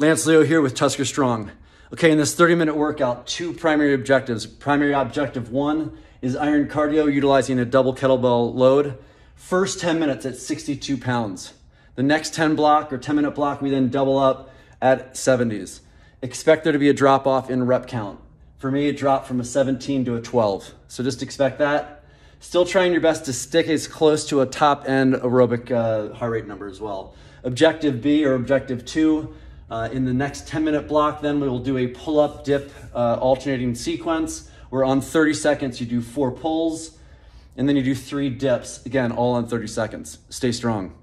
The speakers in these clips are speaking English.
Lance Leo here with Tusker Strong. Okay, in this 30-minute workout, two primary objectives. Primary objective 1 is iron cardio utilizing a double kettlebell load. First 10 minutes at 62 pounds. The next 10-minute block, we then double up at 70s. Expect there to be a drop off in rep count. For me, it dropped from a 17 to a 12. So just expect that. Still trying your best to stick as close to a top end aerobic heart rate number as well. Objective B or objective 2, in the next 10-minute block, then we will do a pull-up dip alternating sequence where on 30 seconds you do 4 pulls and then you do 3 dips, again, all on 30 seconds. Stay strong.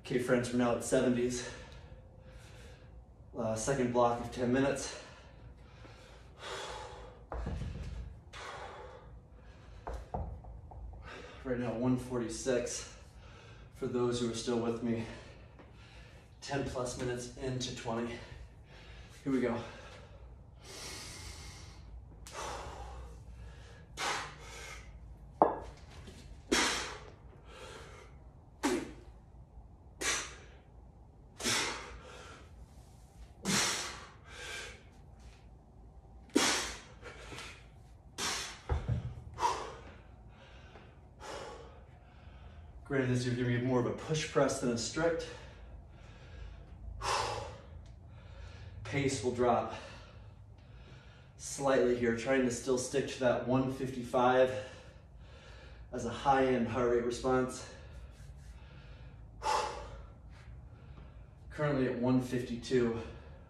Okay, friends, we're now at 70s. Second block of 10 minutes. Right now, 146 for those who are still with me. 10 plus minutes into 20. Here we go. Granted, this is going to be more of a push press than a strict. Pace will drop slightly here, trying to still stick to that 155 as a high-end heart rate response. Currently at 152.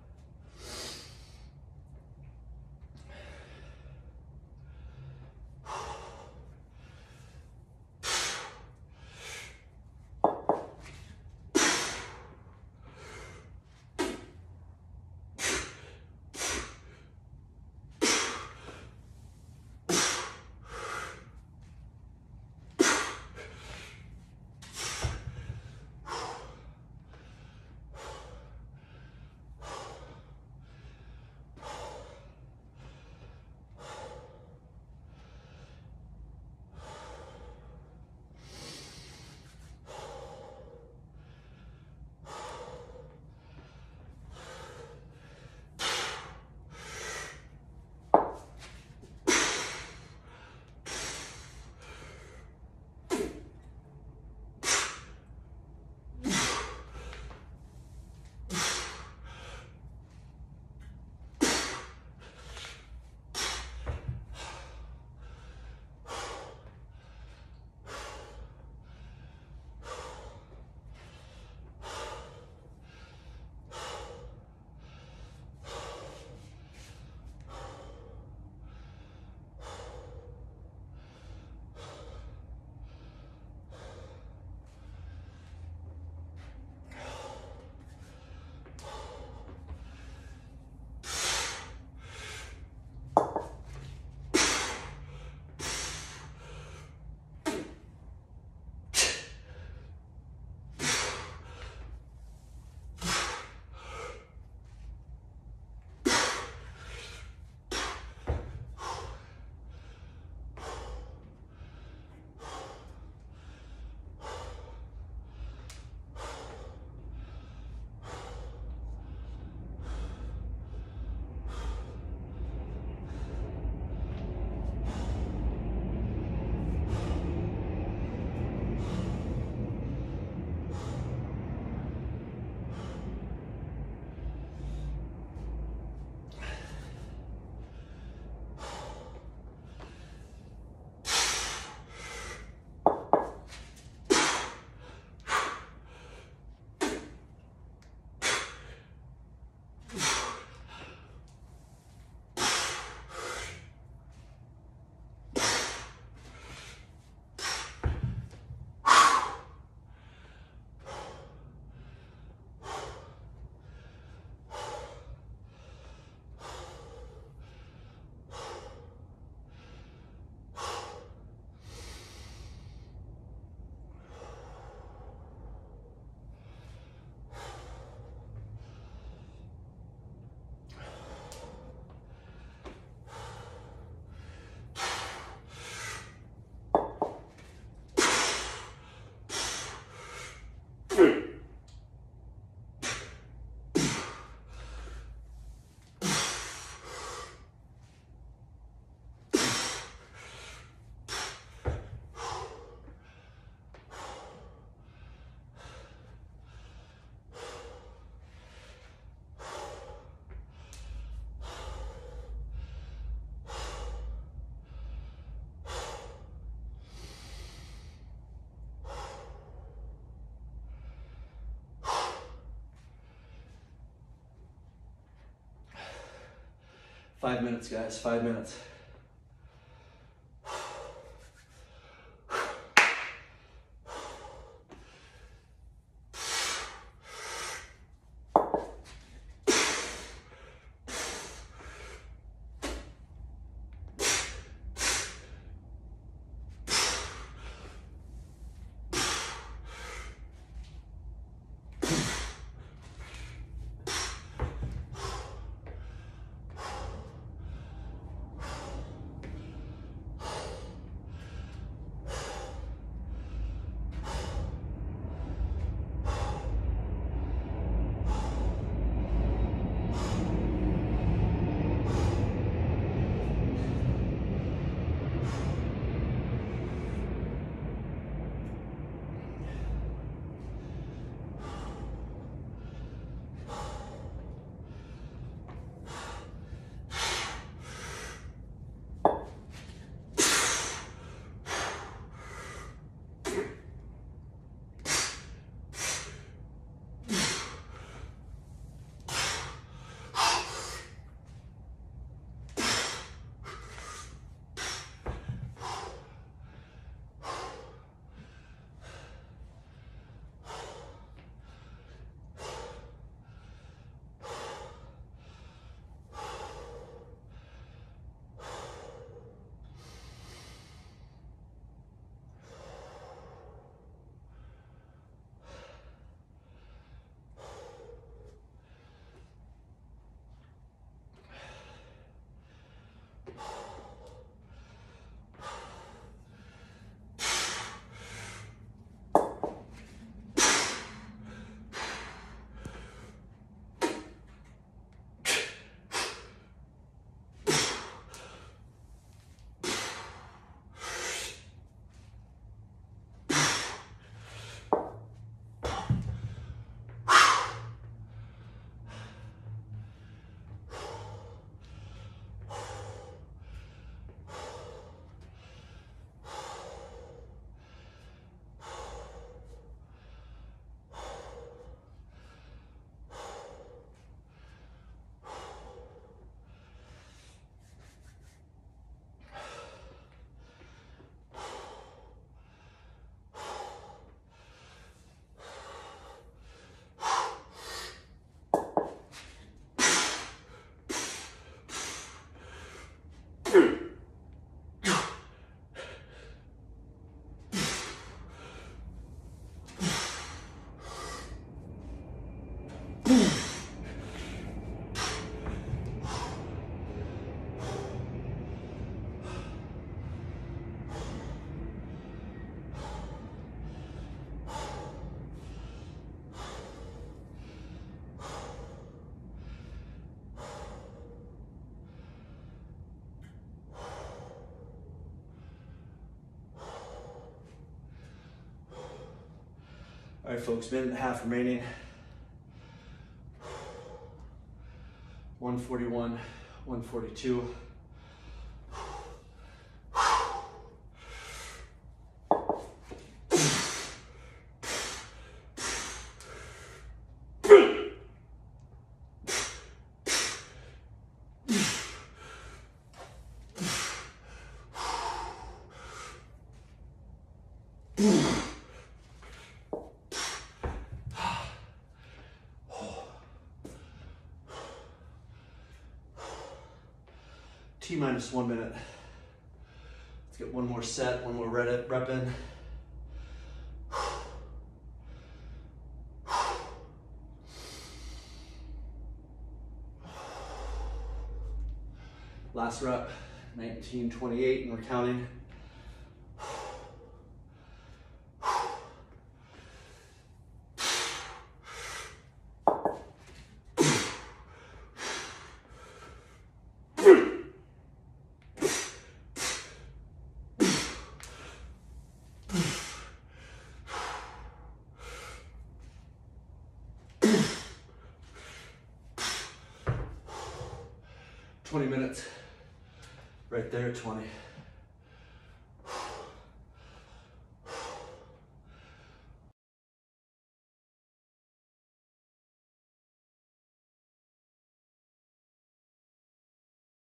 Five minutes, guys, 5 minutes. All right, folks, minute and a half remaining. 141, 142. T minus 1 minute. Let's get one more set, one more rep in. Last rep, 19:28, and we're counting. 20 minutes, right there, 20.